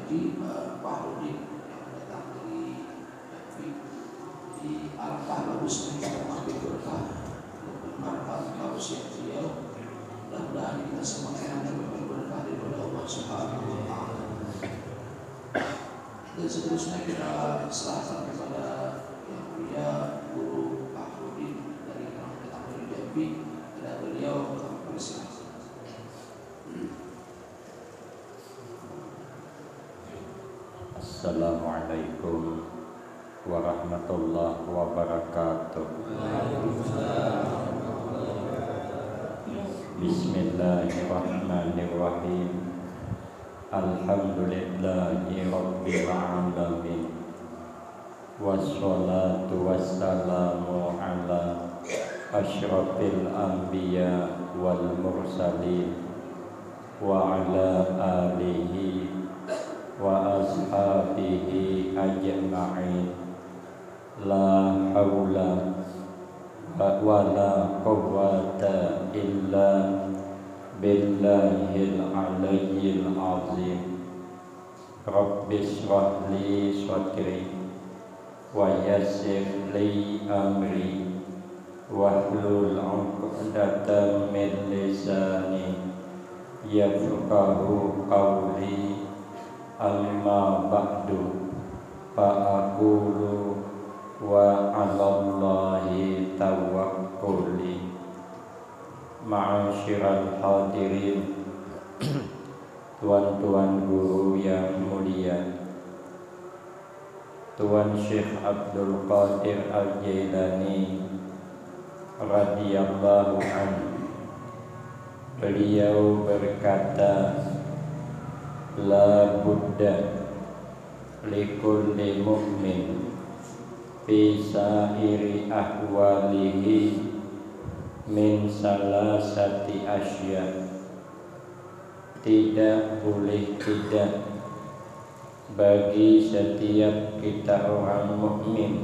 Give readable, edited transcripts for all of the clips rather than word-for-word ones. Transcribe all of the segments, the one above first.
Haji Pak Rudi yang datang dari di Alfa bagus kita mengambil berkah bermanfaat kausiah beliau. Mudah-mudahan kita semua yang berberkah daripada Allah Subhanahu wa Ta'ala. Dan seterusnya kita serahkan kepada yang mulia Guru Pak Rudi dari yang datang dari Jambi. Dan beliau bersilakan. Assalamualaikum warahmatullahi wabarakatuh. Bismillahirrahmanirrahim. Alhamdulillahi rabbil alamin. Wassalatu wassalamu ala asyrafil anbiya wal mursalin wa ala alihi wa ashabihi ajma'in. La haula wa la quwwata illa billahil aliyyil azim. Rabbi shrah li sadri wa yassir li amri wahlul 'uqdatam min lisani yafqahu qawli. Amma ba'du fa'aqulu wa 'alallahi tawakkuli. Ma'asyiral hadirin, tuan-tuan guru yang mulia, Tuan Syekh Abdul Qadir Al-Jailani radhiyallahu anhu, beliau berkata, la budda likulli mu'min fi sa'iri ahwalihi min salasati asya. Tidak boleh tidak bagi setiap kita orang mukmin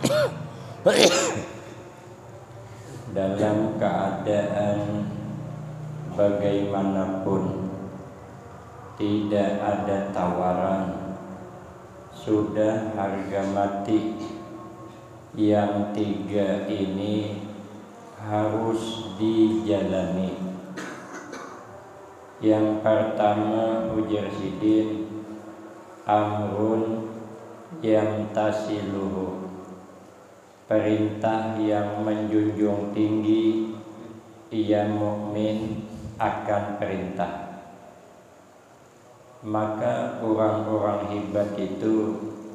dalam keadaan bagaimanapun, tidak ada tawaran, sudah harga mati. Yang tiga ini harus dijalani. Yang pertama, ujar Sidin, amrun yang tasiluhu, perintah yang menjunjung tinggi. Ia mukmin akan perintah. Maka orang-orang hebat itu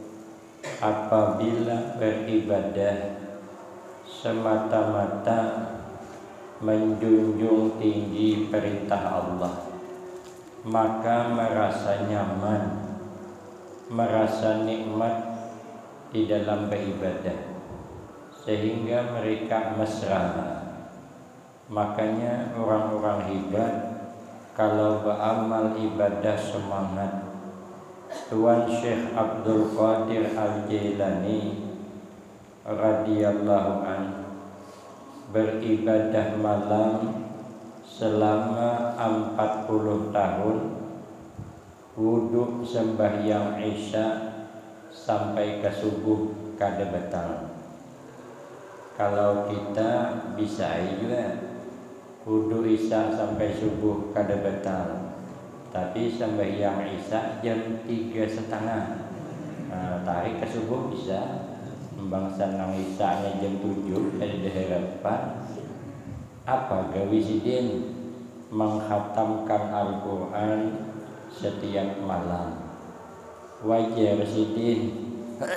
apabila beribadah semata-mata menjunjung tinggi perintah Allah, maka merasa nyaman, merasa nikmat di dalam beribadah, sehingga mereka mesra. Makanya orang-orang hebat kalau beramal ibadah semangat. Tuan Syekh Abdul Qadir Al-Jailani radhiyallahu anhu beribadah malam selama 40 tahun, wudhu sembahyang Isya sampai ke subuh kada batal. Kalau kita bisa juga wudhu Isya sampai subuh kada batal, tapi sembahyang Isya jam 3:30. Tarik ke subuh bisa. Membangsa nang Isyanya jam 7 dari diharapan. Apa gawi Sidin? Menghatamkan Al-Quran setiap malam. Wajar Sidin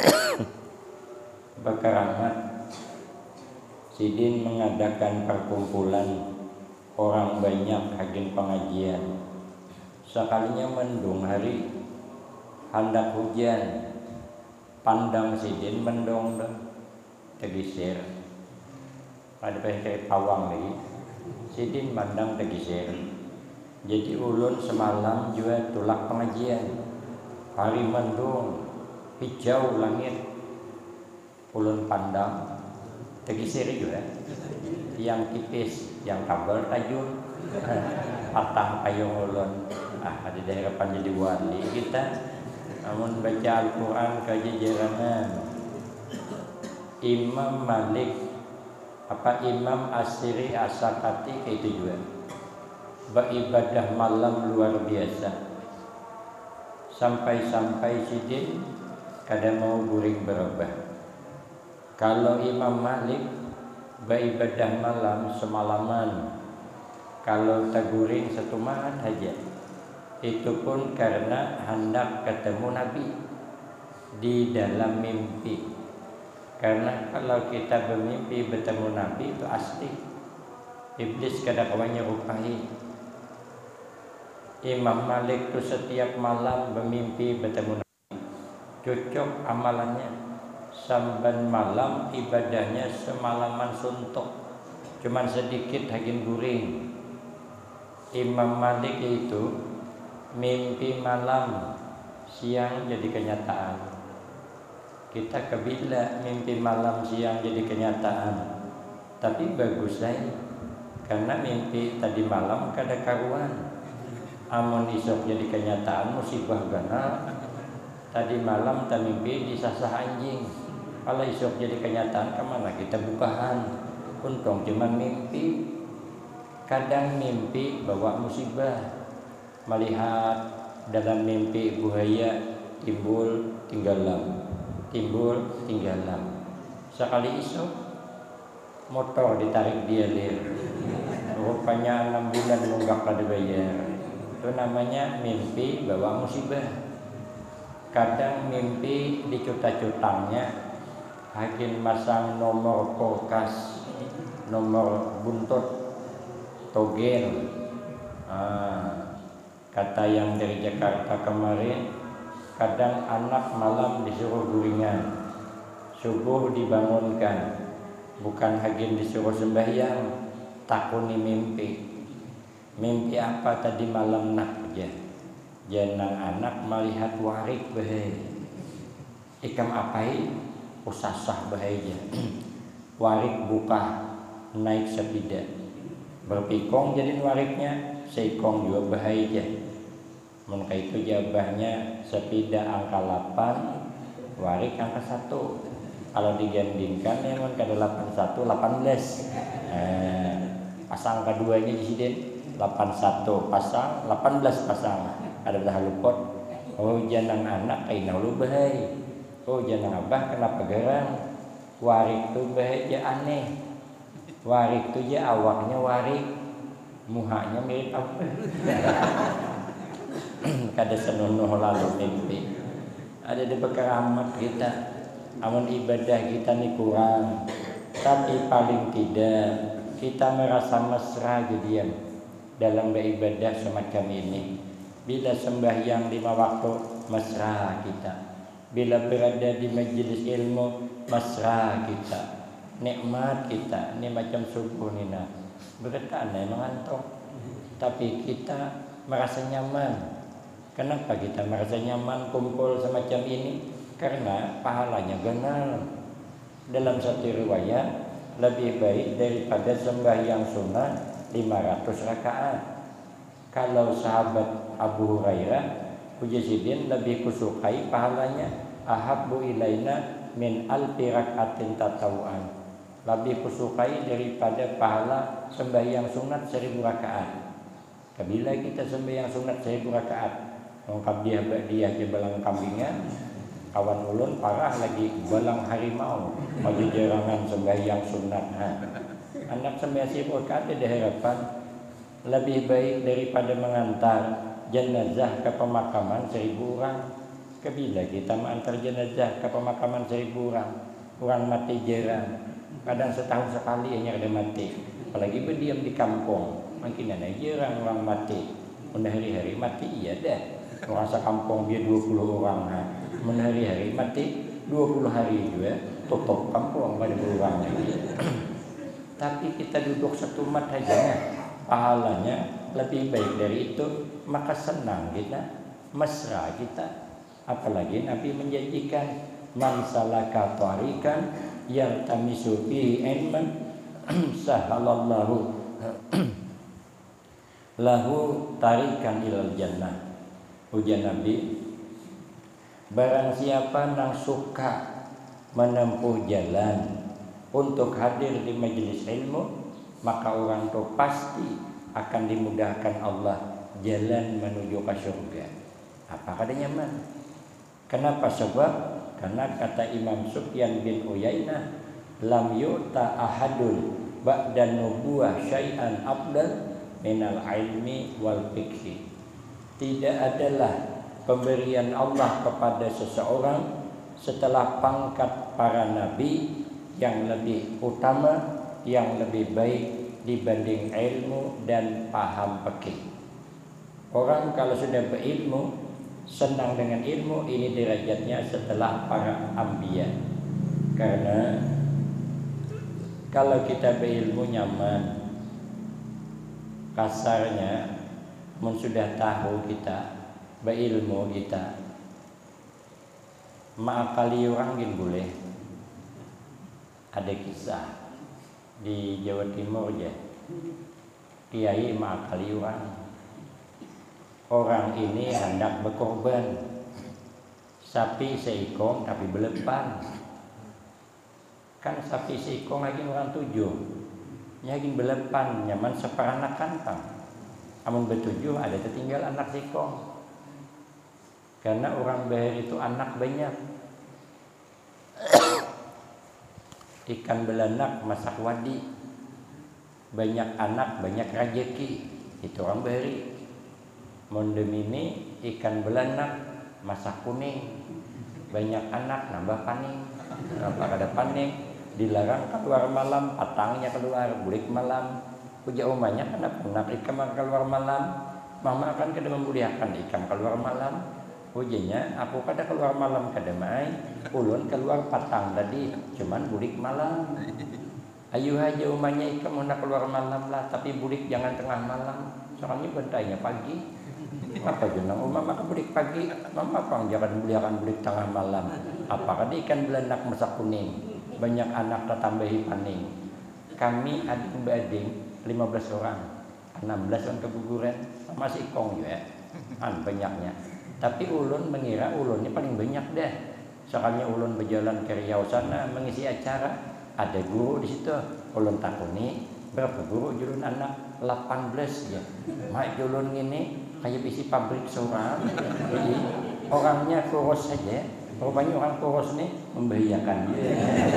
berkeramat. Sidin mengadakan perkumpulan orang banyak hagin pengajian. Sekalinya mendung hari, hendak hujan, pandang Sidin mendung dah, tegisir. Ada pakai pawang lagi. Sidin mandang tegisir. Jadi ulun semalam juga tulak pengajian. Hari mendung, hijau langit. Ulun pandang tegisir juga. Yang tipis, yang kabel tajun, patah payung ulun. Ada daerah jadi wali kita Amun baca Al-Quran kajejerangan Imam Malik Imam Asiri Asakati kayak itu juga beribadah malam luar biasa sampai-sampai sidin kadang mau guring berubah. Kalau Imam Malik beribadah malam semalaman, kalau taguring satu malam saja, itu pun karena hendak ketemu Nabi di dalam mimpi. Karena kalau kita bermimpi bertemu Nabi itu asli, iblis kadang-kadang nyerupai. Imam Malik itu setiap malam bermimpi bertemu Nabi. Cocok amalannya. Samban malam ibadahnya semalaman suntuk, cuman sedikit hagin guring. Imam Malik itu mimpi malam, siang jadi kenyataan. Kita kebila mimpi malam siang jadi kenyataan, tapi bagus saja karena mimpi tadi malam kada karuan. Amun isok jadi kenyataan musibah gana. Tadi malam tak mimpi disasah anjing. Kalau isok jadi kenyataan kemana kita bukahan? Untung cuma mimpi. Kadang mimpi bawa musibah. Melihat dalam mimpi buaya timbul tinggalan. Sekali isok motor ditarik dia lir. Rupanya 6 bulan nunggak pada bayar. Itu namanya mimpi bawa musibah. Kadang mimpi dicuta-cutangnya hakin masang nomor kulkas, nomor buntut, togel. Kata yang dari Jakarta kemarin, kadang anak malam disuruh guringan, subuh dibangunkan, bukan hakin disuruh sembahyang, takuni mimpi. Mimpi apa tadi malam nak aja? Janang anak melihat warik bahaya. Ikam apai? Usasah bahaya. Warik buka naik sepeda. Berpikong jadi wariknya, seikong juga bahaya. Maka itu jabahnya sepeda angka 8, warik angka 1. Kalau digandingkan ya kan kada 81 18. Pasang keduanya di sini 81 pasang 18 pasang. Ada dah luput. Oh janang anak kaina lu bahaya. Oh janang abah kenapa gerang? Warik tu bahaya aneh. Warik tu je awaknya warik, muhanya mirip apa? Kada senonoh lalu mimpi. Ada di bekeramat kita, amun ibadah kita ni kurang, tapi paling tidak kita merasa mesra jadian dalam beribadah semacam ini. Bila sembahyang 5 waktu mesra kita, bila berada di majelis ilmu mesra kita, nikmat kita. Ini macam subuh ni nak berdekat mengantuk, tapi kita merasa nyaman. Kenapa kita merasa nyaman kumpul semacam ini? Karena pahalanya benar. Dalam satu riwayat lebih baik daripada sembahyang sunat 500 rakaat. Kalau sahabat Abu Hurairah Hujazidin lebih kusukai pahalanya ahabbu ilaina min alfi rakaatin tatawuan. Lebih kusukai daripada pahala sembahyang sunat 1000 rakaat. Kabila kita sembahyang sunat 1000 rakaat, lengkap dia ke belang kambingan, kawan ulun parah lagi belang harimau, maju jerangan sembahyang sunat. Anak sembahyang 1000 rakaat ada harapan lebih baik daripada mengantar jenazah ke pemakaman 1000 orang. Kabila kita mengantar jenazah ke pemakaman 1000 orang, orang mati jarang. Kadang setahun sekali hanya ada mati. Apalagi berdiam di kampung, makin ada jarang orang mati. Mun hari-hari mati iya dah. Orang sekampung dia 20 orang. Mun hari-hari mati 20 hari juga tutup kampung pada orang lagi. Tapi kita duduk satu mat saja, pahalanya lebih baik dari itu, maka senang kita, mesra kita. Apalagi Nabi menjanjikan man salaka tariqan yaltamisu fihi ilman sahalallahu lahu tariqan ilal jannah. Ujian Nabi, Barang siapa yang suka menempuh jalan untuk hadir di majelis ilmu, maka orang itu pasti akan dimudahkan Allah jalan menuju ke surga. Apa kada nyaman? Kenapa? Sebab karena kata Imam Sufyan bin Uyainah, lam yu'ta ahadun ba'da nubuwah syai'an afdal minal ilmi wal fiqhi. Tidak adalah pemberian Allah kepada seseorang setelah pangkat para nabi yang lebih utama, yang lebih baik dibanding ilmu dan paham fikih. Orang kalau sudah berilmu, senang dengan ilmu, ini derajatnya setelah para anbiya. Karena kalau kita berilmu nyaman, kasarnya sudah tahu kita berilmu kita maakali orang gin boleh. Ada kisah di Jawa Timur ya, kiai maakali orang ini hendak berkorban sapi seekor tapi belepan. Kan sapi seekor lagi orang 7, lagi belepan nyaman seperanak kantang. Amun betujuh ada tertinggal anak seekor. Karena orang Bahir itu anak banyak. Ikan belanak masak wadi, banyak anak banyak rejeki, itu orang Bahiri. Mondem ini ikan belanak masak kuning, banyak anak nambah paning. Kenapa kada paning? Dilarang keluar malam, patangnya keluar, bulik malam. Puja umanya kenapa nak ikan keluar malam? Mama akan kada memuliakan ikan keluar malam. Ujinya aku kada keluar malam kada mai, ulun keluar patang tadi, cuman bulik malam. Ayo aja umanya ikan nak keluar malam lah, tapi bulik jangan tengah malam. Soalnya bentainya pagi. Apa jenang mama bulik pagi, mama pang jangan muliakan bulik tengah malam. Apakah ikan belanak masak kuning, banyak anak tertambahi paning. Kami adik-adik 15 orang, 16 orang keguguran, masih kong juga, banyaknya. Tapi ulun mengira ulunnya paling banyak deh. Soalnya ulun berjalan ke Riau sana mengisi acara, ada guru di situ. Ulun takuni berapa guru julun anak 18 ya. Mak julun ini kayak isi pabrik seorang. Jadi orangnya kurus saja. Rupanya orang kurus nih membahayakan dia.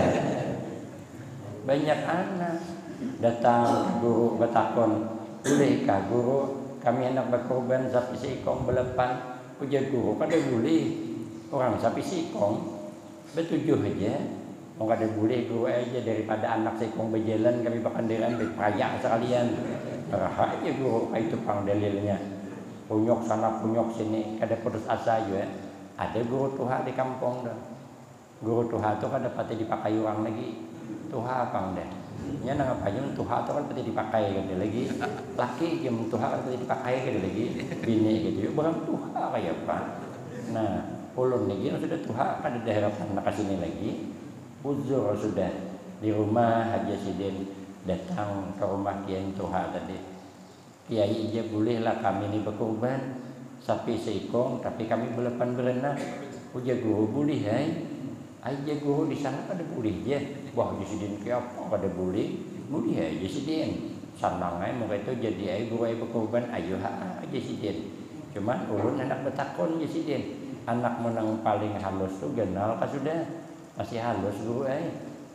Banyak anak datang guru bertakon, bolehkah guru kami anak berkorban sapi seekor belepan? Ujar guru kada boleh, orang sapi sikong betujuh aja, mau kada boleh guru aja daripada anak sikong berjalan kami bakanderan berpayak sekalian. Raha aja guru itu pang dalilnya. Punyok sana punyok sini kada putus asa juga. Ada guru tuha di kampung dah. Guru tuha tu kada pati dipakai orang lagi. Tuha pang dah. Nya nang apa aja tuha tu kan pati dipakai kada lagi. Laki jam tuha kan pati dipakai kada lagi. Bini gitu. Barang tuha kayak apa? Nah, ulun lagi sudah tuha kada ada harapan nak sini lagi. Uzur sudah di rumah Haji Sidin datang ke rumah Kiai Tuha tadi. Kiai aja bolehlah kami ini berkorban sapi seekor tapi kami belepan berenang. Ujar guru boleh hai. Aja guru di sana kada boleh je. Wah Haji Sidin ke apa kada boleh? Boleh Haji Sidin. Sanang ai muka itu jadi ai guru ai berkorban ayo Haji Sidin. Cuman ulun anak betakon Haji Sidin. Anak menang paling halus tu genal ka sudah. Masih halus guru ai.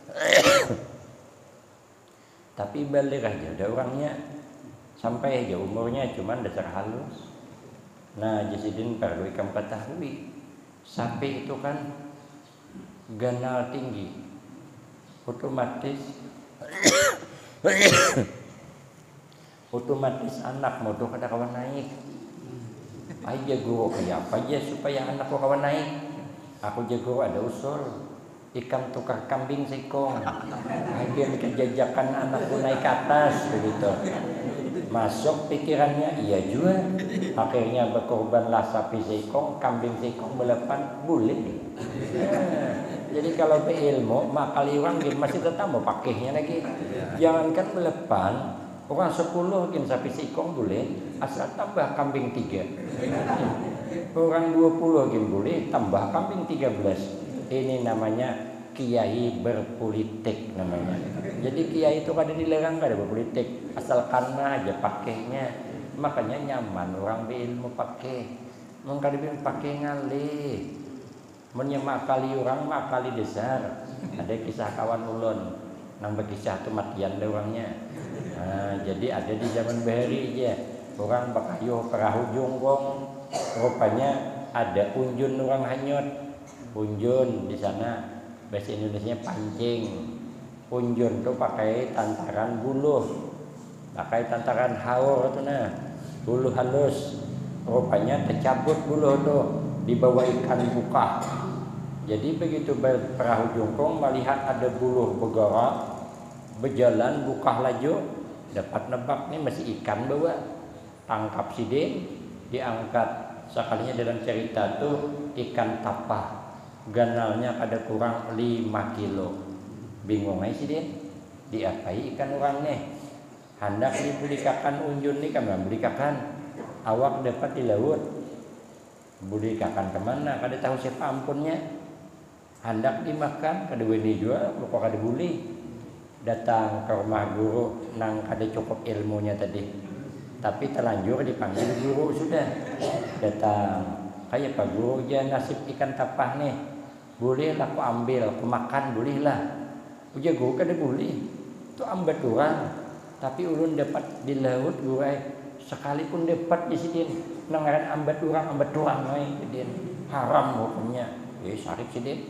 Tapi balik aja ada orangnya sampai aja umurnya cuman dasar halus. Nah Jasidin perlu ikam ketahui sapi itu kan ganal tinggi, otomatis anak mau tuh kada kawan naik. Aja guru kayak apa aja supaya anak kau kawan naik. Aku jago ada usul. Ikan tukar kambing sekong, akhirnya kejajakan anakku naik ke atas begitu. Masuk pikirannya, iya juga. Akhirnya berkorbanlah sapi sekong, kambing sekong belepan, boleh. Jadi kalau berilmu, maka orang masih tetap mau pakainya lagi. Jangankan belepan, orang 10 sapi sekong boleh, asal tambah kambing 3. Orang 20 gin boleh, tambah kambing 13. Ini namanya kiai berpolitik namanya. Jadi kiai itu kada dilarang kada berpolitik, asal karena aja pakainya. Makanya nyaman orang berilmu pakai. Mun kada pakai ngalih. Mun makali orang makali besar. Ada kisah kawan ulun nang berkisah tu matian dah orangnya. Jadi ada di zaman bahari aja orang bakayuh perahu jongkong, rupanya ada unjun orang hanyut. Unjun di sana bahasa Indonesia pancing. Unjun tu pakai tantaran buluh, pakai tantaran haur tu nah, buluh halus. Rupanya tercabut buluh tu dibawa ikan buka. Jadi begitu perahu jongkong melihat ada buluh bergerak, berjalan buka laju, dapat nebak nih masih ikan bawa, tangkap sidin, diangkat. Sekalinya dalam cerita tuh ikan tapah, ganalnya ada kurang 5 kilo. Bingung aja sidin, diapai ikan orang nih? Hendak dibulikakan unjun nih kan, bulikakan. Awak dapat di laut, bulikakan kemana? Kada tahu siapa ampunnya. Hendak dimakan, kada wani jual, lupa kada buli. Datang ke rumah guru nang kada cukup ilmunya tadi. Tapi terlanjur dipanggil guru sudah. Datang, kayak Pak Guru ya nasib ikan tapah nih. Bolehlah aku ambil, aku makan bolehlah. Uja guru kada boleh. Itu ambat orang. Tapi ulun dapat di laut guru sekalipun dapat di sini nangaran ambat orang jadi haram hukumnya. Syarif sidin.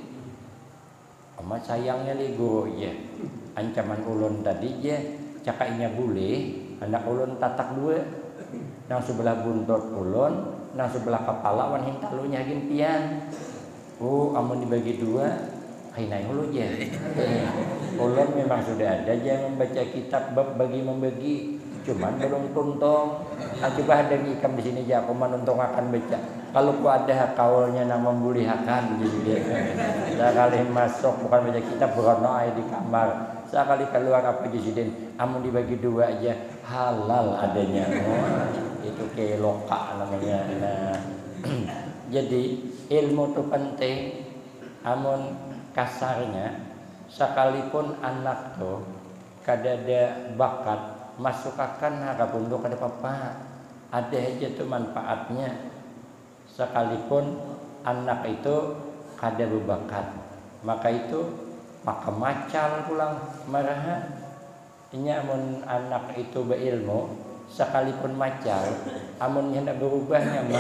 Amat sayangnya li guru ya. Ancaman ulun tadi ya cakainya boleh, anak ulun tatak dua. Nang sebelah buntut ulun, nang sebelah kepala wan hintalunya gintian. Amun dibagi dua, kainai ulu ya. Ulun memang sudah ada aja membaca kitab bab bagi membagi. Cuman belum tuntong. Coba ada ikam di sini aja aku menuntong akan baca. Kalau ku ada kaulnya nang membulihakan jadi dia. Sekali masuk bukan baca kitab berono di kamar. Sekali keluar apa jisidin. Amun dibagi dua aja halal adanya. Itu keloka namanya. Nah, jadi ilmu itu penting. Amun kasarnya sekalipun anak tuh kada ada bakat masuk akan harap untuk ada apa ada aja tuh manfaatnya. Sekalipun anak itu kada berbakat, maka itu maka macal pulang marahan. Ini amun anak itu berilmu, sekalipun macal, amun hendak berubah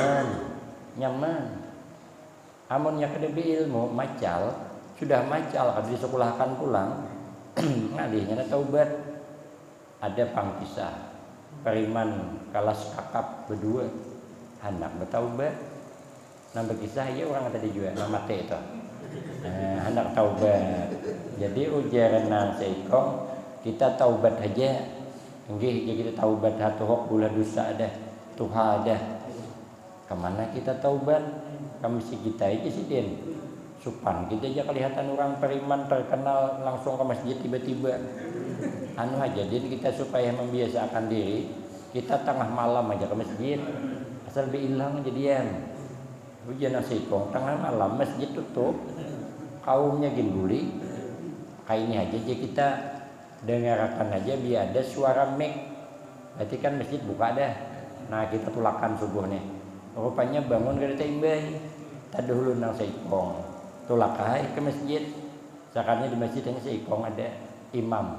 nyaman. Amun yang kada berilmu macal, sudah macal kada disekolahkan pulang, ngalihnya taubat. Ada pangkisah periman kalas kakap berdua, hendak bertaubat. Nang berkisah ya orang tadi juga nama teh itu. Hendak taubat. Jadi ujaran nang seikong kita taubat aja. Nggih kita taubat hatuhok bula dosa dah. Tuha dah. Kemana kita taubat? Kami si kita aja sidin. Supan kita aja kelihatan orang periman terkenal langsung ke masjid tiba-tiba. Anu aja jadi kita supaya membiasakan diri, kita tengah malam aja ke masjid. Asal bilang jadian. Ujian nasikong tengah malam masjid tutup, kaumnya gimbuli. Kayak ini aja kita dengarkan aja biar ada suara mic. Berarti kan masjid buka dah. Nah kita tulakan subuh nih. Rupanya bangun kada taimbay. Tadahulu nang seikong. Tulakai ke masjid. Sekarang di masjid ini seikong ada imam.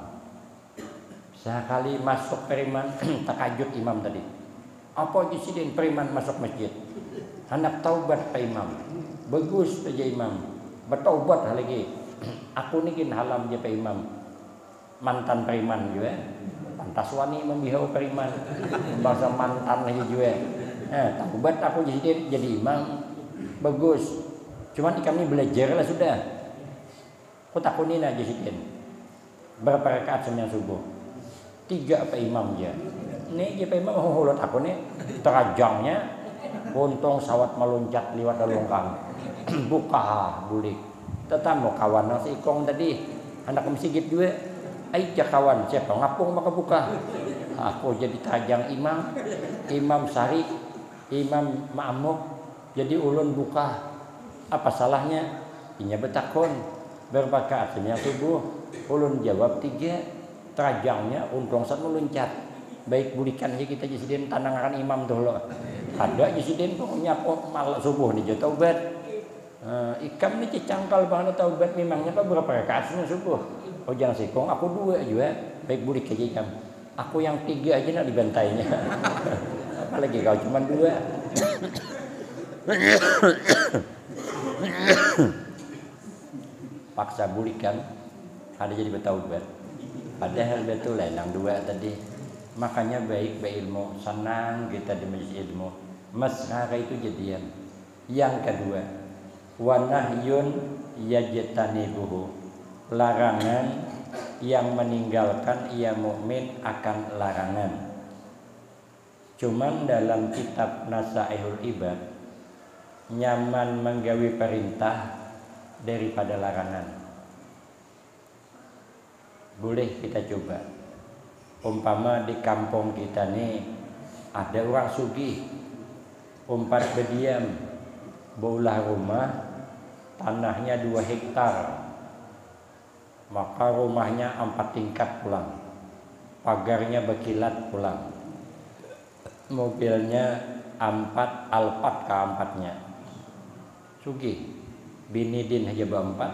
Sekali masuk periman takajut imam tadi. Apa disini periman masuk masjid? Hendak taubat ke imam. Bagus saja imam. Bertaubat lagi. Aku ni kin halam je pe imam. Mantan periman juga. Pantas wani membihau periman. Bahasa mantan lagi juga. Taubat aku jadi imam. Bagus. Cuman kami belajar lah sudah. Aku takunin aja sidin. Berapa rakaat sembahyang subuh? 3 apa imam je. Nih je pe imam hulot aku nih terajangnya. Untung sawat meluncat liwat longkang. Buka bulik. Tetamu kawan nasi ikong tadi hendak masjid juga. Aja kawan siapa ngapung maka buka. Aku jadi terajang imam, imam sari, imam ma'muk, Jadi ulun buka, apa salahnya? Inya betakon, berapa aslinya subuh? Ulun jawab 3, terajangnya untung saat meluncat. Baik bulikan aja kita jisidin tanangan imam tuh loh. Ada jisidin pokoknya kok malam subuh nih jatuh taubat. Ikam nih cangkal banget taubat memangnya apa berapa rakaatnya subuh? Oh jangan sikong, aku 2 juga. Baik bulik aja ikam. Aku yang 3 aja nak dibantainya. Apalagi kau cuma 2. Paksa bulikan, ada jadi bertaubat. Padahal betul yang 2 tadi. Makanya baik berilmu, senang kita di majelis ilmu. Mesra itu jadian. Yang kedua, wa nahyun yajtanibuhu. Larangan yang meninggalkan ia mukmin akan larangan. Cuman dalam kitab Nasaihul Ibad nyaman menggawi perintah daripada larangan. Boleh kita coba. Umpama di kampung kita nih ada orang sugih, umpat berdiam, beulah rumah, tanahnya 2 hektar, maka rumahnya 4 tingkat pulang, pagarnya berkilat pulang, mobilnya 4 Alphard K4-nya, sugih, bini din aja ber-4,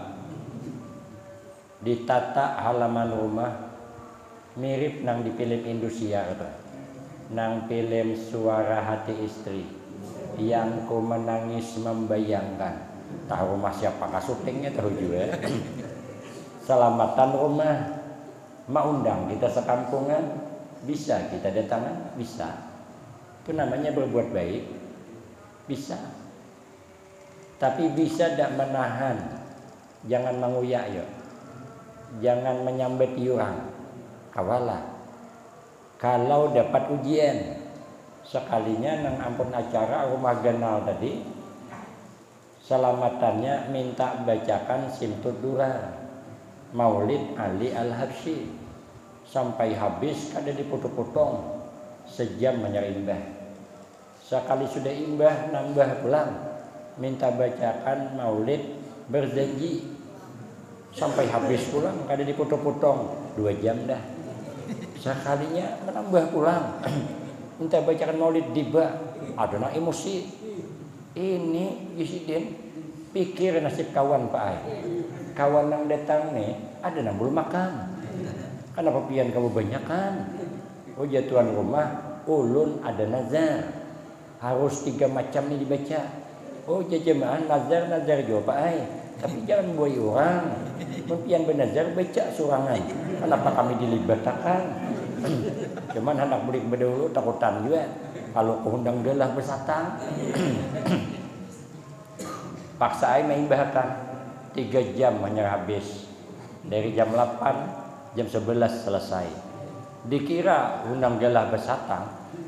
ditata halaman rumah mirip nang di film Indosiar itu, nang film Suara Hati Istri, yang ku menangis membayangkan. Tahu rumah siapa syutingnya tahu juga. Selamatan rumah, mau undang kita sekampungan, bisa kita datangan, bisa. Itu namanya berbuat baik, bisa. Tapi bisa tidak menahan, jangan menguyak yo, jangan menyambet orang. Kawalah kalau dapat ujian sekalinya nang ampun acara rumah ganal tadi, selamatannya minta bacakan Simtud Durar Maulid Ali Al-Habsyi sampai habis kada dipotong-potong, sejam menyerimbah. Sekali sudah imbah nambah pulang minta bacakan Maulid berjanji sampai habis pulang kada dipotong-potong, 2 jam dah. Sekalinya menambah pulang minta bacakan Maulid tiba, ada nak emosi. Ini Yusidin pikir nasib kawan Pak Ai. Kawan yang datang nih ada nang belum makan. Kenapa pian kamu banyakan? Oh ya tuan rumah, ulun ada nazar. Harus 3 macam ini dibaca. Oh ya jemaah nazar juga Pak Ai. Tapi jangan buai orang. Pian bernazar baca surangan. Kenapa kami dilibatkan? Cuman anak bulik berdahulu takutan juga. Kalau keundang gelah bersatang. Paksa ai main bahkan 3 jam hanya habis. Dari jam 8 jam 11 selesai. Dikira undang gelah bersatang.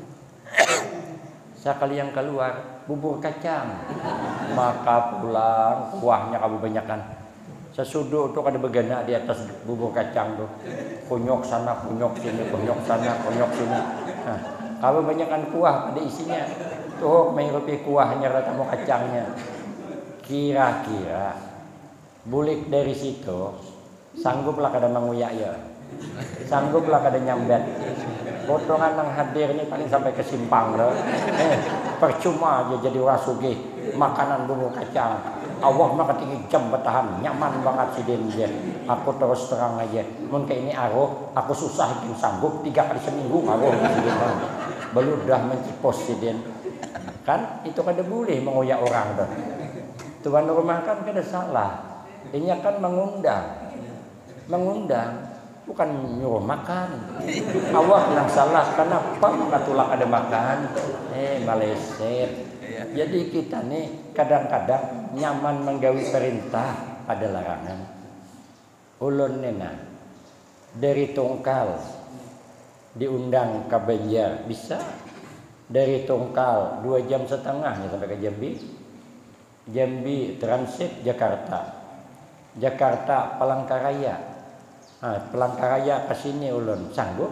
Sekali yang keluar bubur kacang. Maka pulang kuahnya kamu banyakan. Sesuduk tuh ada begana di atas bubur kacang tuh. Kunyok sana, kunyok sini, kunyok sana, kunyok sini. Nah, kalau banyakkan kuah pada isinya. Tuh main rupi kuahnya rata mau kacangnya. Kira-kira bulik dari situ sangguplah kada menguyak ya. Sangguplah kada nyambet. Potongan yang hadir ini paling sampai ke simpang loh. Percuma aja jadi orang sugih makanan bubur kacang. Allah mah ketinggi jam bertahan, nyaman banget si dia. Aku terus terang aja, mun kayak ini aruh, aku susah bikin sanggup 3 kali seminggu aruh si dia. Beludah mencipos si dia. Kan itu kada boleh mengoyak orang tuh. Tuan rumah kan kada salah. Ini kan mengundang, bukan nyuruh makan. Allah yang salah, kenapa katulak ada makan? Maleset. Jadi kita nih kadang-kadang nyaman menggawi perintah pada larangan. Ulun nena dari Tungkal diundang ke Banjar bisa, dari Tungkal 2,5 jam sampai ke Jambi. Jambi transit Jakarta, Jakarta Palangkaraya. Palangkaraya ke sini ulun sanggup,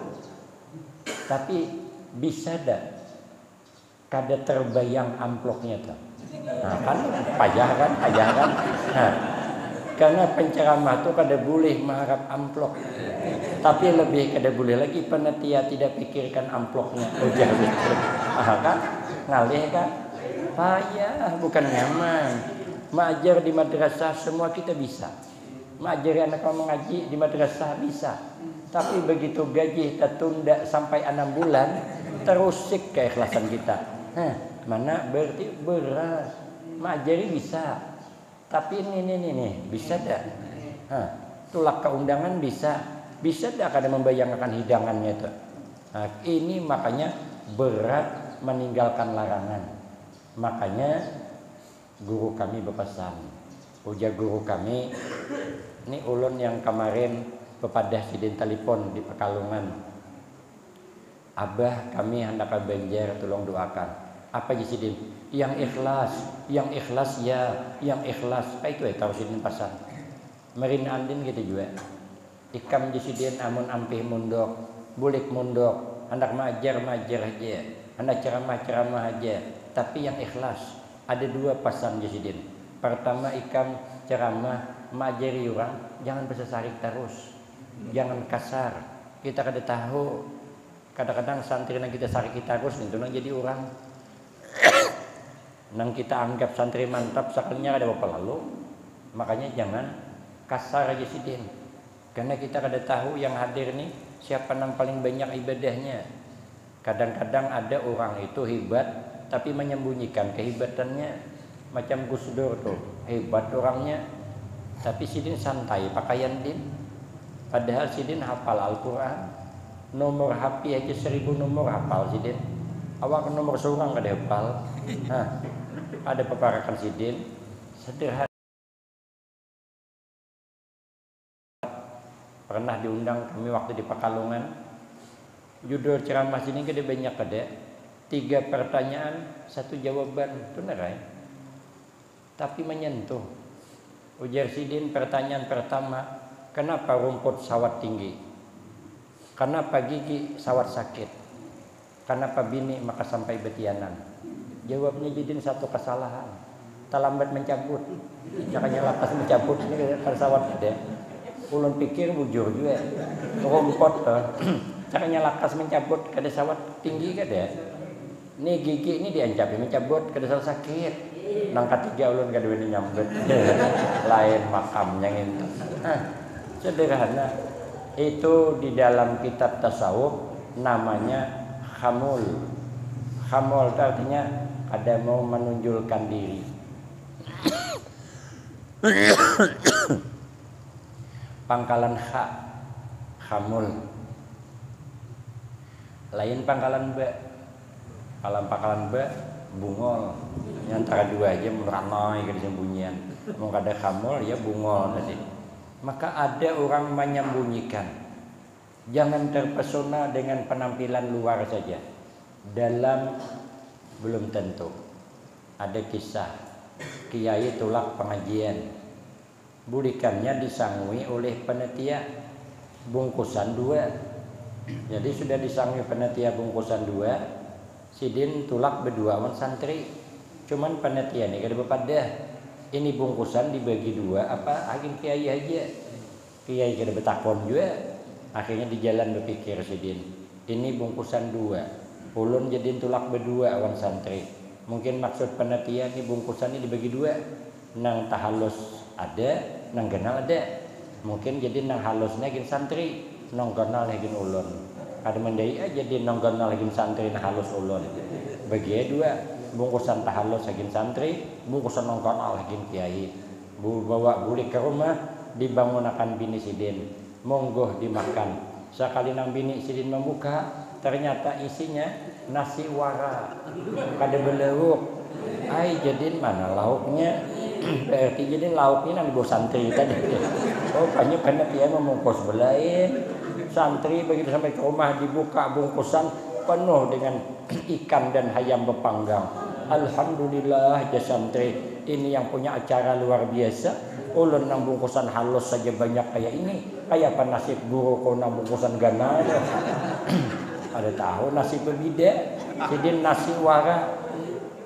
tapi bisa dah kada terbayang amplopnya tuh. Nah, kan payah kan. Nah, karena penceramah itu kada boleh mengharap amplop. Tapi lebih kada boleh lagi panitia tidak pikirkan amplopnya. Ujar betul. Kan? Ngalih kan? Payah, bukan nyaman. Mengajar di madrasah semua kita bisa. Mengajari anak mengaji di madrasah bisa. Tapi begitu gaji tertunda sampai 6 bulan, terusik keikhlasan kita. Mana berarti berat. Mengajari bisa. Tapi ini bisa dah. Tulak keundangan bisa dah kada membayangkan hidangannya itu. Nah, ini makanya berat meninggalkan larangan. Makanya guru kami berpesan. Ujar guru kami, ini ulun yang kemarin pepadah sidin telepon di Pekalongan. Abah kami hendak ke Banjar, tolong doakan. Apa sidin? Yang ikhlas ya, yang ikhlas. Kayak itu ya tahu sidin pesan. Merin andin gitu juga. Ikam sidin amun ampih mundok, bulik mundok, hendak majar aja, hendak ceramah aja. Tapi yang ikhlas. Ada 2 pesan sidin. Pertama ikam ceramah mengajari orang, jangan bersesarik terus. Jangan kasar. Kita kada tahu. Kadang-kadang santri yang kita sarik terus itu nang jadi orang. Nang kita anggap santri mantap sekalinya ada apa lalu. Makanya jangan kasar aja sidin. Karena kita kada tahu yang hadir nih siapa yang paling banyak ibadahnya. Kadang-kadang ada orang itu hebat tapi menyembunyikan kehebatannya. Macam Gus Dur tuh, hebat orangnya. Tapi sidin santai pakaian din. Padahal sidin hafal Al-Quran. Nomor HP aja 1000 nomor hafal sidin. Awak nomor seorang kada hafal. Ada peparakan sidin sederhana. Pernah diundang kami waktu di Pekalongan. Judul ceramah sini gede banyak ada. 3 pertanyaan, 1 jawaban. Itu nerai. Tapi menyentuh. Ujar sidin pertanyaan pertama, kenapa rumput sawat tinggi? Kenapa gigi sawat sakit? Kenapa bini maka sampai betianan? Jawabnya jadin 1 kesalahan. Terlambat mencabut. Makanya lakas mencabut ini kan sawat ada. Ulun pikir bujur juga. Rumput caranya lakas mencabut kada sawat tinggi kada. Ini gigi ini diancapi mencabut kada sawat sakit. Nang ketiga ulun kada wani nyambut. Lain makamnya itu. Sederhana. Itu di dalam kitab tasawuf namanya khamul. Khamul itu artinya ada mau menunjukkan diri. Pangkalan kha, khamul. Lain pangkalan ba. Kalau pangkalan ba bungol. Yang antara 2 aja meranoi ke sembunyian. Mau kada khamul ya bungol tadi. Maka ada orang menyembunyikan. Jangan terpesona dengan penampilan luar saja. Dalam belum tentu. Ada kisah kiai tulak pengajian. Bulikannya disangui oleh panitia bungkusan 2. Jadi sudah disangui panitia bungkusan 2. Sidin tulak berdua sama santri. Cuman panitia ini kada bepadah. Ini bungkusan dibagi 2 apa akhirnya kiai aja. Kiai kada betakon juga. Akhirnya di jalan berpikir sidin. Ini bungkusan 2. Ulun jadiin tulak berdua awan santri. Mungkin maksud panitia ini bungkusan ini dibagi 2. Nang tahalus ada, nang kenal ada. Mungkin jadi nang halusnya gin santri, nang kenal lagi ulun. Ada mendai aja jadi nang kenal lagi santri nang halus ulun. Bagi 2, bungkusan tahalus lagi santri, bungkusan nang kenal lagi kiai. Bawa bulik ke rumah, dibangunakan bini sidin, monggo dimakan. Sekali nang bini sidin membuka, ternyata isinya nasi wara, kada belauk. Ai jadiin mana lauknya? Berarti jadi lauknya nang dibawa santri tadi. Oh banyak karena dia membungkus belain. Santri begitu sampai ke rumah dibuka bungkusan penuh dengan ikan dan ayam bepanggang. Alhamdulillah ya santri, ini yang punya acara luar biasa. Ulun nang bungkusan halus saja banyak kayak ini. Kayak apa nasib guru kau nang bungkusan gana ada. Ada tahu nasib berbeda. Jadi nasi wara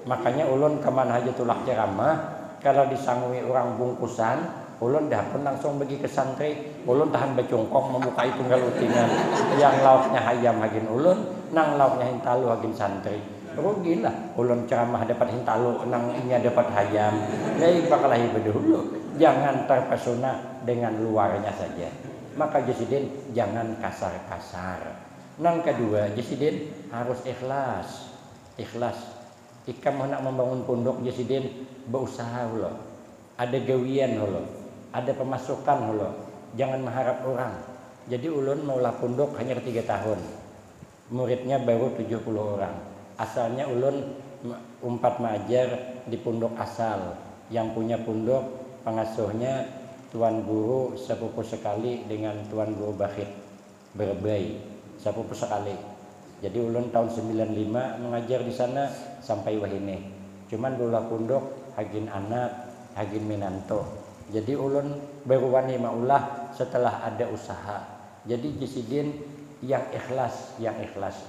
Makanya ulun kemana aja tulak ceramah, kalau disangui orang bungkusan, ulun dah pun langsung bagi ke santri, ulun tahan becungkok memukai tunggal utingan, yang lauknya hayam hagin ulun, nang lauknya hintalu hagin santri. Rugilah ulun ceramah dapat hintalu, nang inya dapat hayam. Jadi bakal dulu. Jangan terpesona dengan luarnya saja. Maka Jasidin jangan kasar-kasar. Nang kedua, Jasidin harus ikhlas. Ikhlas. Ikam nak membangun pondok Jasidin berusaha lo. Ada gawian lo. Ada pemasukan lo. Jangan mengharap orang. Jadi ulun maulah pondok hanya 3 tahun. Muridnya baru 70 orang. Asalnya ulun umpat mengajar di pondok asal. Yang punya pondok pengasuhnya tuan guru sepupu sekali dengan tuan guru Bakhit Berbay. Sepupu sekali. Jadi ulun tahun 95 mengajar di sana sampai wahine. Cuman bola pondok hagin anak, hagin minanto. Jadi ulun baru wani maulah setelah ada usaha. Jadi Jasidin yang ikhlas, yang ikhlas.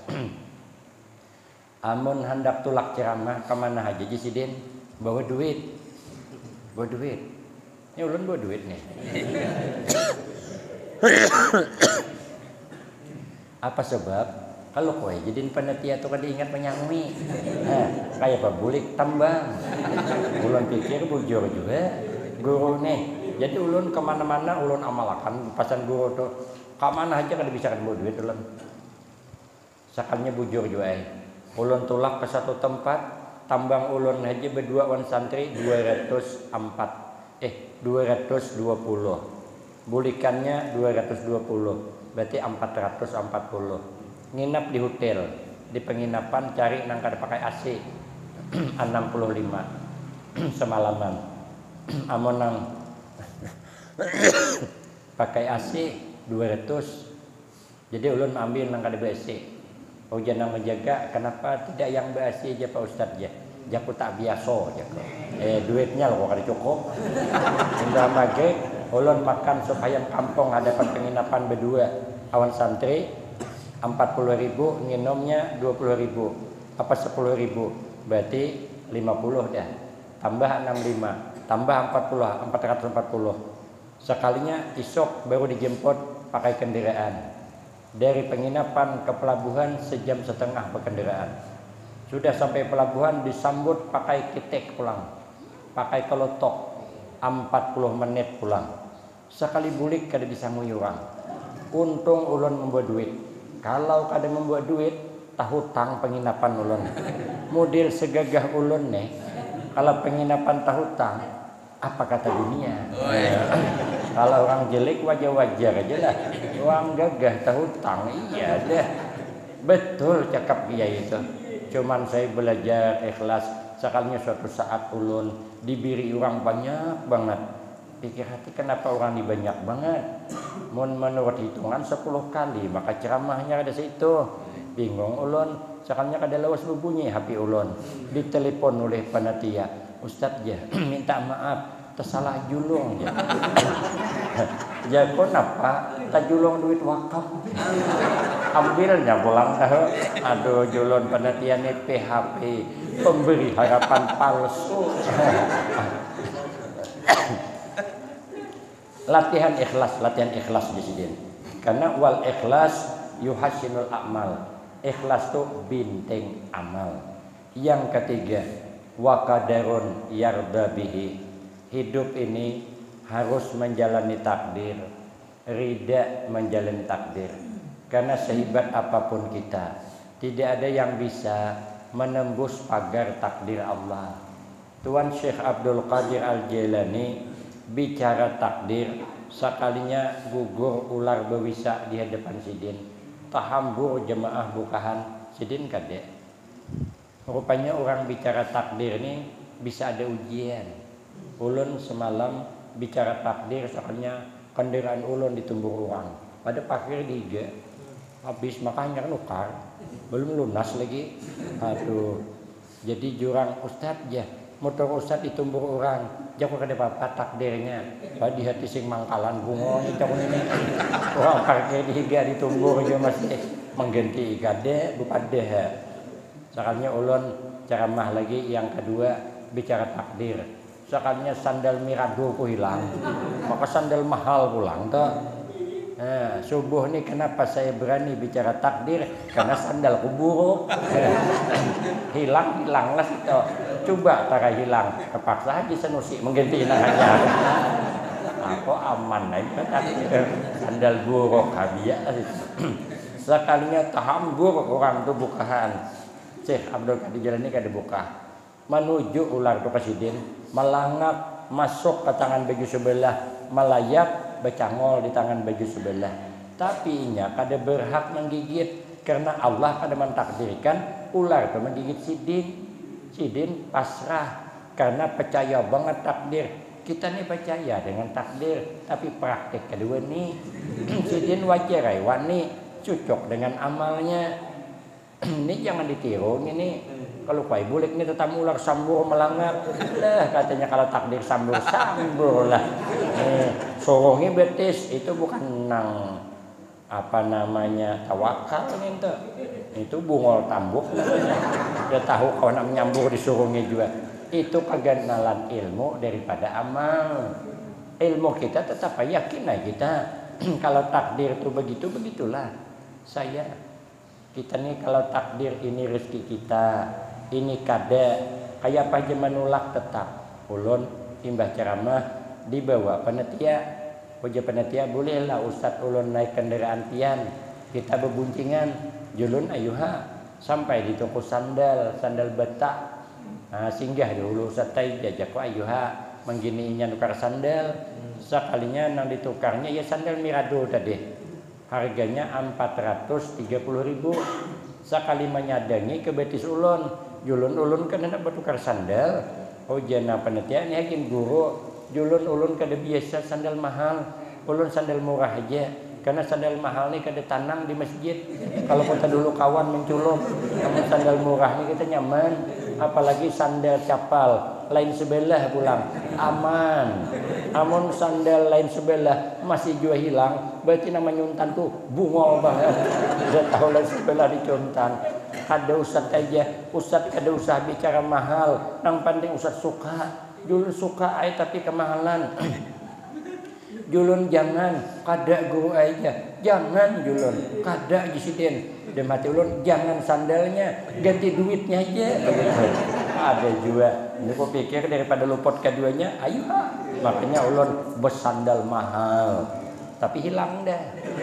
Amun hendak tulak ceramah kemana aja Jasidin bawa duit. Bawa duit. Ini ulun bawa duit nih. Apa sebab? Kalau kowe jadiin panitia tuh kan diingat penyangmi. Kayak apa bulik tambang. Ulun pikir bujur juga guru nih. Jadi ulun kemana-mana ulun amalakan pasan guru tuh. Kemana aja kan bisa kan bawa duit ulun. Sakalnya bujur juga. Ulun tulak ke satu tempat, tambang ulun aja berdua wan santri 204. 220. Bulikannya 220. Berarti 440. Nginap di hotel, di penginapan cari nang kada pakai AC 65 semalaman. Amun nang pakai AC 200. Jadi ulun ambil nang kada AC. Ujian nang menjaga, kenapa tidak yang AC aja Pak Ustadz ya? Jaku tak biasa aja. Duitnya loh kada cukup. Indah maghrib ulun makan sup ayam kampung hadapan penginapan berdua awan santri 40.000, nginumnya 20.000, apa 10.000, berarti 50 dah. Tambah 65, tambah 40, 440. Sekalinya isok baru dijemput pakai kendaraan. Dari penginapan ke pelabuhan 1,5 jam berkendaraan. Sudah sampai pelabuhan disambut pakai kitek pulang. Pakai kelotok 40 menit pulang. Sekali bulik kada disangui orang. Untung ulun membawa duit. Kalau kada membuat duit, tak hutang penginapan ulun. Model segagah ulun nih, kalau penginapan tak hutang, apa kata dunia? Kalau orang jelek wajar-wajar aja lah. Orang gagah tak hutang, iya dah. Betul cakap dia itu. Cuman saya belajar ikhlas. Sekalinya suatu saat ulun diberi orang banyak banget. Pikir hati kenapa orang ini banyak banget. Menurut hitungan 10 kali, maka ceramahnya ada situ. Bingung ulun, sekalinya kada lawas berbunyi HP ulun. Ditelepon oleh panitia, Ustadz ya, minta maaf, tersalah julung ya. Ya kenapa? Tak julung duit wakaf. Ambilnya pulang. Aduh julun panitia ini PHP, pemberi harapan palsu. Latihan ikhlas Jasidin. Karena wal ikhlas yuhasinul a'mal. Ikhlas itu bintang amal. Yang ketiga, wa qadarun yarda bihi. Hidup ini harus menjalani takdir, rida menjalani takdir. Karena sehebat apapun kita, tidak ada yang bisa menembus pagar takdir Allah. Tuan Syekh Abdul Qadir Al-Jailani bicara takdir, sekalinya gugur ular bewisa di hadapan sidin. Tahambur jemaah bukahan sidin kadek. Rupanya orang bicara takdir ini bisa ada ujian. Ulun semalam bicara takdir, sekalinya kendaraan ulun ditumbur orang. Pada parkir diga, habis makanya nukar, belum lunas lagi. Aduh, jadi jurang Ustadz ya. Motor Ustadz ditumbur orang, jago kada apa takdirnya. Di hati sing mangkalan bungo itu ini. Orang parkir dihiga ditumbur aja masih mengganti kade bukan deh. Sekalinya ulun ceramah lagi yang kedua bicara takdir. Sekalinya sandal mirado ku hilang, maka sandal mahal pulang tuh. Nah, subuh nih kenapa saya berani bicara takdir? Karena sandal ku buruk. Hilang lah itu. Coba tara hilang, kepaksa aja senusi mengganti aja. Aku aman aja takdir. Sandal buruk habis. Sekalinya tahambur orang tuh bukaan. Syekh Abdul Qadir Jalani kada buka. Menuju ular ke presiden, melangap masuk ke tangan baju sebelah, melayap becangol di tangan baju sebelah. Tapi nya kada berhak menggigit karena Allah kada mentakdirkan ular itu menggigit sidin. Sidin pasrah karena percaya banget takdir. Kita nih percaya dengan takdir, tapi praktek kedua nih sidin wajar wani cocok dengan amalnya. Ini jangan ditiru ini. Kalau kuai bulik ini tetap ular sambur melangap lah katanya, kalau takdir sambur lah. Sorongnya betis itu bukan nang apa namanya tawakal itu. Itu bungol tambuk namanya. Dia tahu kalau nak menyambur di sorongnya juga. Itu keganalan ilmu daripada amal. Ilmu kita tetap yakin lah kita. Kalau takdir itu begitu begitulah. Kita nih kalau takdir ini rezeki kita, ini kada kayak apa aja menolak tetap. Ulun timbah ceramah dibawa panitia, puja panitia bolehlah Ustaz ulun naik kendaraan pian, kita berbuncingan, julun ayuha sampai di toko sandal betak. Nah, singgah dulu Ustaz tay jajak ku ayuha menggininya nukar sandal. Sekalinya nang ditukarnya ya sandal mirado tadi. Harganya 430.000. Sekali menyadangi ke betis ulun, julun ulun kan hendak bertukar sandal. Oh jana panitia ini hakim guru, julun ulun kada biasa sandal mahal, ulun sandal murah aja. Karena sandal mahal nih kada tanang di masjid. Kalau kita dulu kawan menculuk, namun sandal murah nih kita nyaman. Apalagi sandal capal lain sebelah pulang aman. Amun sandal lain sebelah masih jua hilang, berarti nama nyuntan tuh bungol banget. Sudah tahu lain sebelah dicuntan. Kada Ustaz aja, Ustaz kada usah bicara mahal, nang penting Ustaz suka. Julun suka ay tapi kemahalan. Julun jangan kada guru aja, jangan julun kada jisidin. Dia mati ulun jangan sandalnya, ganti duitnya aja. Ada juga. Ini aku pikir daripada luput keduanya, ayo. Makanya ulun bersandal mahal, tapi hilang dah.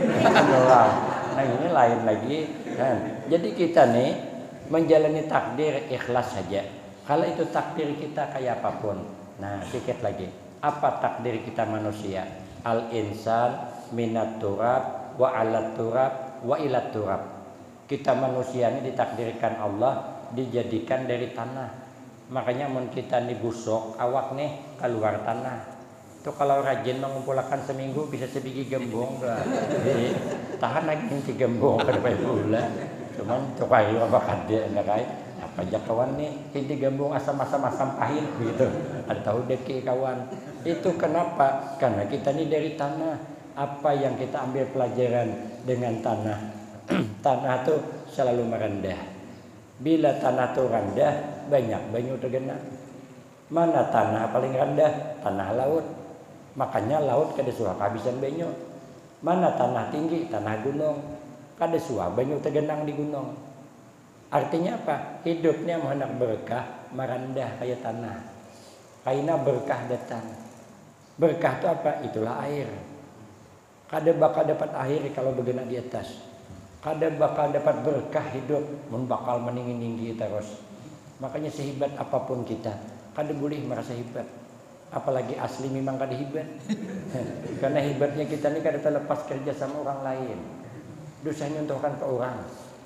Nah ini lain lagi. Kan? Jadi kita nih menjalani takdir ikhlas saja. Kalau itu takdir kita kayak apapun. Nah sedikit lagi. Apa takdir kita manusia? Al insan minat turab wa alat turab wa ilat turab. Kita manusia ini ditakdirkan Allah dijadikan dari tanah. Makanya mun kita nih busuk awak nih keluar tanah. Itu kalau rajin mengumpulkan seminggu bisa sebiji gembong. Jadi tahan lagi nanti gembong pada pula. Cuman tukai apa kada enggak apa aja kawan nih hindi gembong asam-asam pahit gitu. Ada tahu deki kawan. Itu kenapa? Karena kita nih dari tanah. Apa yang kita ambil pelajaran dengan tanah? Tanah itu selalu merendah. Bila tanah itu rendah, banyak banyu tergenang. Mana tanah paling rendah? Tanah laut. Makanya laut kada suah kehabisan banyu. Mana tanah tinggi? Tanah gunung. Kada suah banyu tergenang di gunung. Artinya apa? Hidupnya hendak berkah, merendah kayak tanah. Karena berkah datang. Berkah itu apa? Itulah air. Kada bakal dapat air kalau bergerak di atas. Kada bakal dapat berkah hidup, mun bakal meninggi-tinggi terus. Makanya sehebat apapun kita, kada boleh merasa hebat. Apalagi asli memang kada hebat. Karena hebatnya kita ini kada terlepas kerja sama orang lain. Dosanya untukkan ke orang.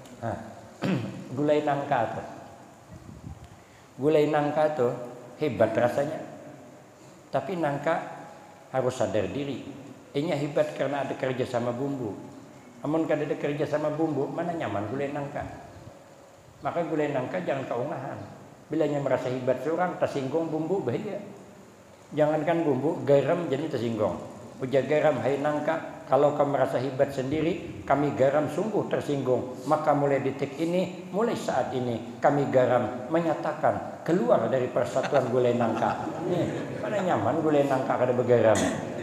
Gulai nangka tuh. Gulai nangka tuh hebat rasanya. Tapi nangka harus sadar diri. Ini hebat karena ada kerja sama bumbu. Namun kada ada kerja sama bumbu, mana nyaman gulai nangka. Maka gulai nangka jangan keungahan. Bilanya merasa hebat seorang, tersinggung bumbu bahaya. Jangankan bumbu, garam jadi tersinggung. Uja garam, hai nangka, Kalau kau merasa hebat sendiri, kami garam sungguh tersinggung. Maka mulai detik ini, mulai saat ini, kami garam menyatakan keluar dari persatuan gulai nangka. Mana nyaman gulai nangka kada begaram.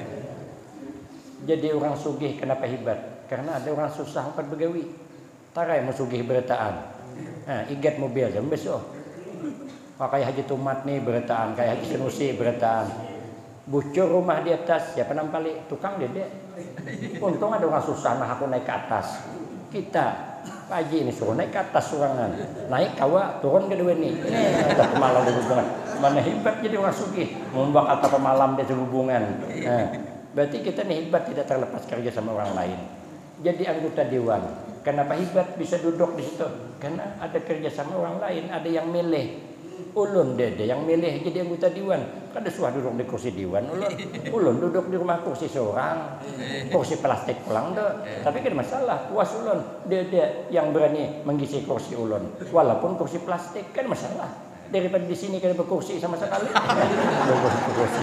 Jadi orang sugih kenapa hebat? Karena ada orang susah empat begawi. Tarai mau sugih beretaan. Igat mobil jam besok. Kayak Haji Tumat nih beretaan, kayak Haji Senusi beretaan. Bucur rumah di atas, siapa nampali? Tukang dede. Untung ada orang susah, nah aku naik ke atas. Kita, Pak Haji ini suruh naik ke atas surangan. Naik kawa, turun kedua nih. Ada pemalam di hubungan. Mana hebat jadi orang sugih. Membak atau pemalam di hubungan. Berarti kita nih hebat tidak terlepas kerja sama orang lain. Jadi anggota dewan. Kenapa hebat bisa duduk di situ? Karena ada kerja sama orang lain, ada yang milih. Ulun dede yang milih jadi anggota dewan. Kada suah duduk di kursi dewan ulun duduk di rumah kursi seorang. Kursi plastik pulang dah. Tapi kan masalah puas ulun dede yang berani mengisi kursi ulun. Walaupun kursi plastik kan masalah. Daripada di sini kada berkursi sama sekali. Kursi.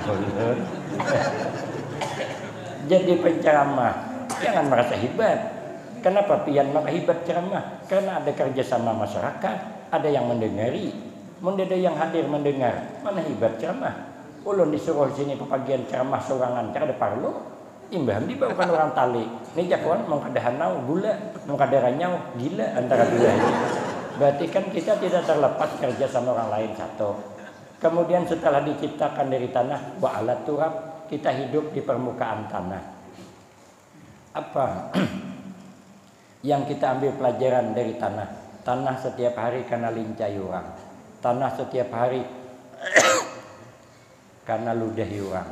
Jadi penceramah jangan merasa hebat. Kenapa pian maka hebat ceramah? Karena ada kerjasama masyarakat, ada yang mendengari, ada yang hadir mendengar. Mana hebat ceramah? Ulun disuruh sini pepagian ceramah sorangan, kada parlo. Imbah di bukan orang tali. Ni jakuan mau kada hanau gula, mau kada ranyau gila antara dua ini. Berarti kan kita tidak terlepas kerja sama orang lain satu. Kemudian setelah diciptakan dari tanah wa alat turab, kita hidup di permukaan tanah. Apa yang kita ambil pelajaran dari tanah? Tanah setiap hari karena lincah orang. Tanah setiap hari karena ludah orang.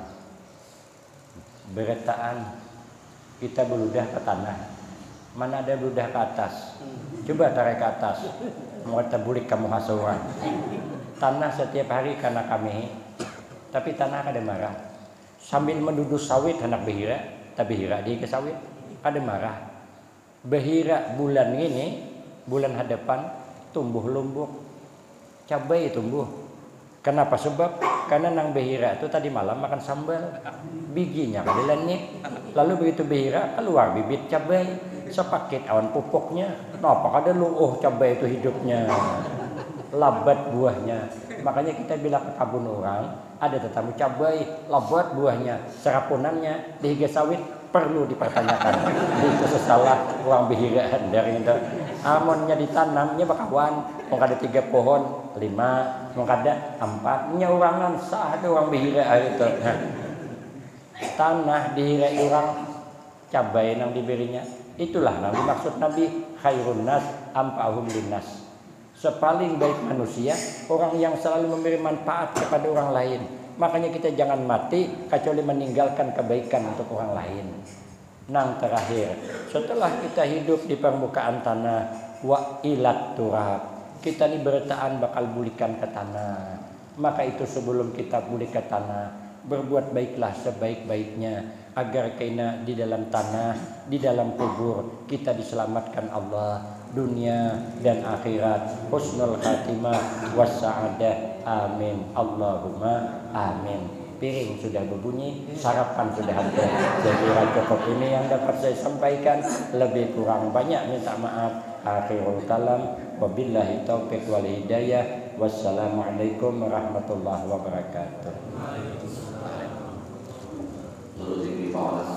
Beretaan kita beludah ke tanah. Mana ada beludah ke atas? Coba tarik ke atas. Mau kita bulik kamu hasuran. Tanah setiap hari karena kami. Tapi tanah kada marah. Sambil menduduk sawit hendak behira, tapi behira dia ke sawit kada marah. Behira bulan ini, bulan hadapan tumbuh lumbuk, cabai tumbuh. Kenapa? Sebab karena nang behira itu tadi malam makan sambal, bijinya kada lenik. Lalu begitu behira keluar bibit cabai, sepaket awan pupuknya. Napa kada luuh cabai itu hidupnya, labat buahnya. Makanya kita bilang ke kabun orang, ada tetamu cabai, labat buahnya, serapunannya, dihiga sawit perlu dipertanyakan. Itu salah uang bihiraan dari itu. Amonnya ditanamnya bakawan, mau kada 3 pohon, 5, mau kada 4, nya urangan sah ada uang bihiraan itu. Tanah dihirai orang, cabai nang diberinya. Itulah nang dimaksud Nabi khairun nas ampahum linnas. Sepaling baik manusia orang yang selalu memberi manfaat kepada orang lain. Makanya kita jangan mati kecuali meninggalkan kebaikan untuk orang lain. Nang terakhir, setelah kita hidup di permukaan tanah, wa ilat turab, kita ini bertaan bakal bulikan ke tanah. Maka itu sebelum kita bulik ke tanah, berbuat baiklah sebaik-baiknya agar kena di dalam tanah, di dalam kubur kita diselamatkan Allah dunia dan akhirat. Husnul khatimah wassa'adah. Amin. Allahumma amin. Piring sudah berbunyi, sarapan sudah ada. Jadi cukup ini yang dapat saya sampaikan. Lebih kurang banyak minta maaf. Akhirul kalam. Wabillahi taufiq wal hidayah. Wassalamualaikum warahmatullahi wabarakatuh.